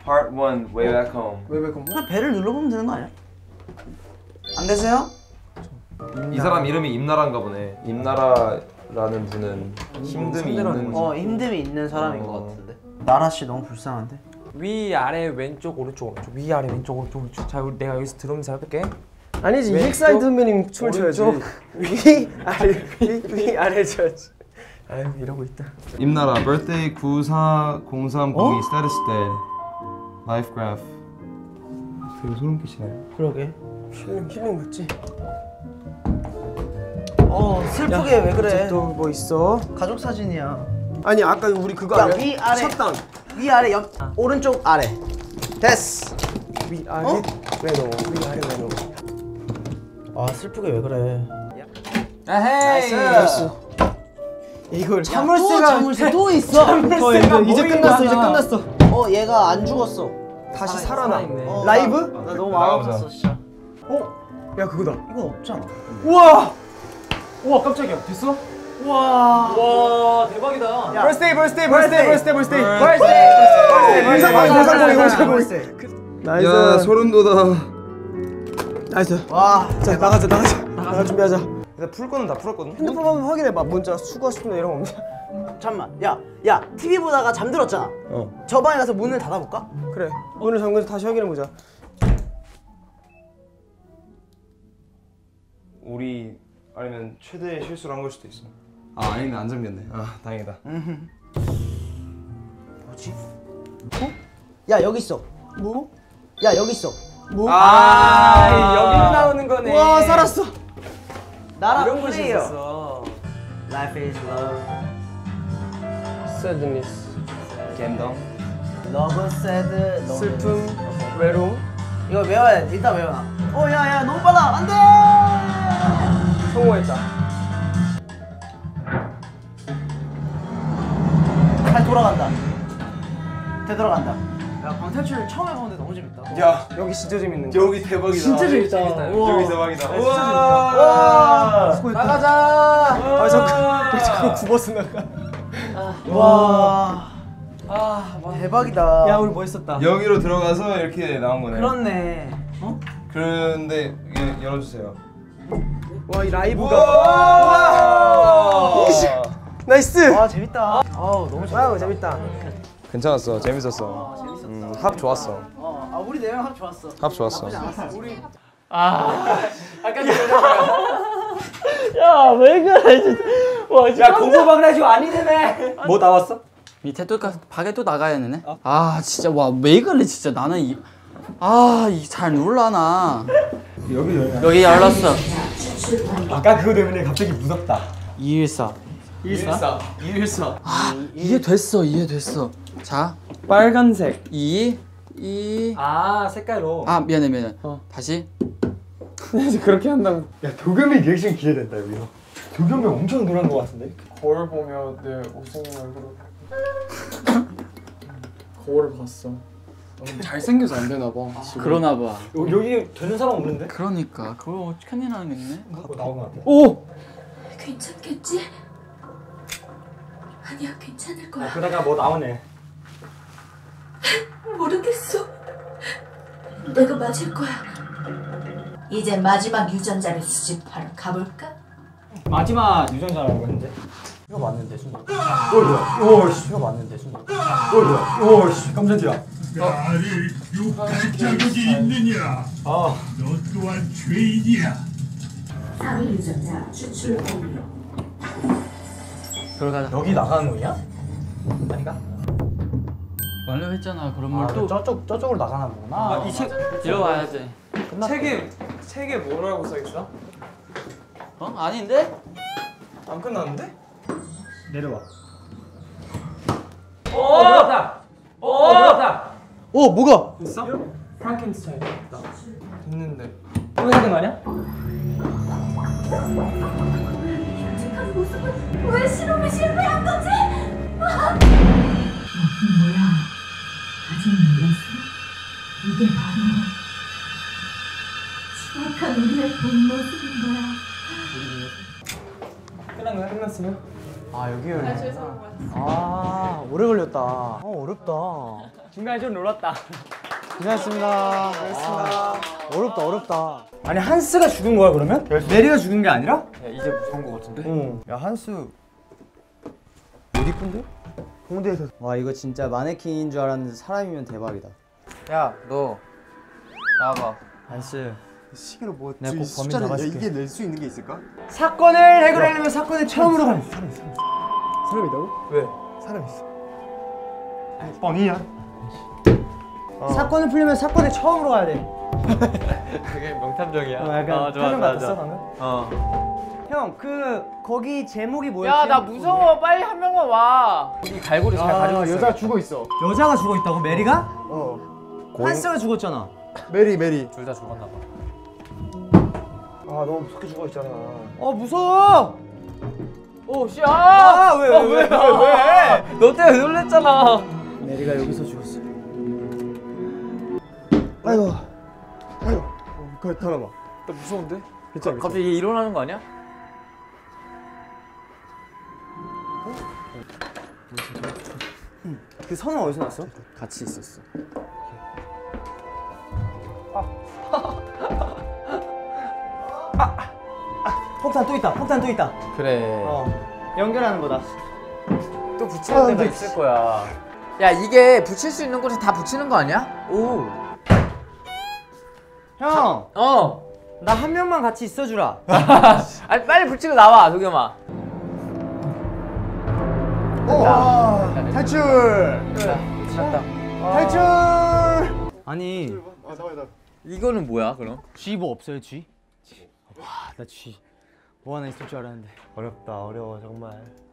Part 1 Way Back Home. 그냥 배를 눌러보면 되는 거 아니야? 안 되세요? 이 사람 이름이 임나라인가 보네. 임나라라는 분은 힘듦이 있는. 힘듦이 있는 사람인 것 같은데. 나라 씨 너무 불쌍한데. 위 아래 왼쪽 오른쪽 오른쪽 위 아래 왼쪽 오른쪽 오른쪽. 자 우리 내가 여기서 들으면서 해볼게. 아니지 힉사이드맨이 춤을 춰야지. 위 아래 쳐야지. 아유 이러고 있다. 임나라 birthday 940302 status day life graph. 되게 소름 끼치네. 그러게. 힐링 맞지? 슬프게 왜 그래? 또 뭐 있어? 가족 사진이야. 아니 아까 우리 그거 야, 아니야? 위 아래. 셧다운. 위 아래 오른쪽 아래. 됐어. 위 아래 왼쪽 위 아래 왼쪽. 아 슬프게 왜 그래? 나이스. 이걸 자물쇠가 또 있어. 이제 끝났어 이제 끝났어. 얘가 안 죽었어. 다시 살아나. 살아있네. 라이브? 나 너무 마음 아팠어 진짜. 야 그거다. 이건 없잖아. 우와 깜짝이야. 됐어? 와 대박이다. birthday. 나이스. 야 소름 돋아. 나이스. 와. 자 나가 준비하자. 일단 풀 거는 다 풀었거든. 핸드폰 한번 확인해봐. 문자 수고하셨습니다 이런 거 없냐? 잠깐만. 야 TV 보다가 잠들었잖아. 저 방에 가서 문을 닫아볼까? 그래. 문을 잠궈서 다시 확인해보자. 우리 아니면 최대의 실수를 한 걸 수도 있어. 아 아니네 안 잠겼네. 아 다행이다. 뭐지? 야 여기 있어. 뭐? 야 여기 있어. 뭐? 여기로 나오는 거네. 와 살았어. 나랑 이런 곳이 플레이어. 있었어. Life is love. sadness. 갬덩. Love sad. 슬픔, 외로움. 이거 외워야 돼. 일단 외워놔. 야야 너무 빨라. 안돼. 성공했다. 잘 돌아간다. 되돌아간다. 야 방탈출 처음 해보는데 너무 재밌다. 야 여기 진짜 재밌는 거. 여기 대박이다. 진짜 재밌다. 여기 대박이다. 와. 나가자. 아 자꾸 굽어서 나가. 와. 대박이다. 야 우리 멋있었다. 여기로 들어가서 이렇게 나온 거네. 그렇네. 그런데 이게 열어주세요. 와 이 라이브가. 와. 나이스. 와 재밌다. 너무 재밌다. 와우 재밌다. 괜찮았어. 재밌었어. 재밌었어. 합 좋았어. 우리 4명 합 좋았어. 합 좋았어. 우리 아까 전에 야왜 그래 진짜. 와 진짜. 야 공부방을 해주고 아니네. 뭐 나왔어? 밑에 또 밖에 또 나가야 되네. 아 진짜 와 왜 그래 진짜 나는 이 잘 놀라나. 여기 열렸어. 아까 그거 때문에 갑자기 무섭다. 214. 214. 이해됐어. 자 빨간색. 2 아 색깔로. 미안해. 다시. 그렇게 한다고. 야 도겸이 리액션 기대된다 여기서. 도겸이 엄청 놀란 거 같은데? 거울 보며 내 우승인 얼굴을. 거울을 봤어. 잘생겨서 안 되나 봐. 그러나 봐. 여기 되는 사람 없는데? 그러니까 그걸 큰일 나겠네. 갖고 나온 거 같아. 오! 괜찮겠지? 아니야, 괜찮을 거야. 그러다가 뭐 나오네. 모르겠어. 내가 맞을 거야. 이제 마지막 유전자를 수집하러 가볼까? 마지막 유전자라고 했는데. 이거 맞는데 순간. 뭐야? 오씨. 이거 맞는데 순간. 뭐야? 오씨. 깜짝이야. 나를 욕할 자격이 있느냐? 너 또한 죄인이야. 3위 유전자 추출 완료. 들어가자. 여기 나가는 거냐? 아닌가? 완료했잖아. 그런 걸 또 저쪽으로 나가나 보구나. 이 책 들어와야지. 책에 뭐라고 써 있어? 아닌데? 안 끝났는데? 내려와. 됐다. 됐다. 뭐가? 있어? 프랑켄스타인. 있는데. 또 해야 되는 거 아니야? 끔찍한 모습은 왜 실험에 실패한 거지? 뭐야? 아직 몰랐어? 이게 바로 추악한 우리의 본 모습인 거야. 끝난 거야? 끝났으면? 여기 열려. 오래 걸렸다. 어렵다. 중간에 좀 놀았다. 고생하셨습니다. 어렵다. 아니 한스가 죽은 거야 그러면? 메리가 죽은 게 아니라? 야, 이제 무서운 거 같은데? 야 한스 못 이쁜데? 홍대에서 와 이거 진짜 마네킹인 줄 알았는데 사람이면 대박이다. 야, 너 나와봐. 한스 시계로 뭐 내가 꼭 범인 숫자를 잡아줄게. 이게 낼 수 있는 게 있을까? 사건을 해결하려면 사건의 처음으로 가는 사람 있다고? 왜? 사람 있어. 뻥이야. 사건을 풀려면 사건의 처음으로 가야 돼. 되게 명탐정이야. 약간 좋아, 표정 좋아, 같았어 좋아. 방금? 형 그 거기 제목이 뭐였지? 야, 나 무서워. 빨리 한 명만 와. 이 갈고리 잘 가지고 있어. 여자 죽어 있어. 여자가 죽어 있다고 메리가? 한스가 죽었잖아. 메리. 둘 다 죽었나 봐. 아 너무 무섭게 죽어 있잖아. 무서워. 오, 씨. 왜? 너 때문에 놀랬잖아. 메리가 여기서 죽었어. 아이고. 그거 털어봐. 나 무서운데? 괜찮아. 갑자기 얘 일어나는 거 아니야? 그 선은 어디서 났어? 같이 있었어. 폭탄 또 있다. 폭탄 또 있다. 그래. 연결하는 거다. 또 붙이는 데가 있을 거야. 야, 이게 붙일 수 있는 곳에 다 붙이는 거 아니야? 오. 형, 어. 나 한 명만 같이 있어주라. 아니, 빨리 붙이고 나와, 도겸아. 탈출. 찾았다. 탈출. 아니, 잠깐만. 이거는 뭐야, 그럼? G 뭐 없어요, G? 와, 나 G 뭐 하나 있을 줄 알았는데. 어렵다. 어려워 정말.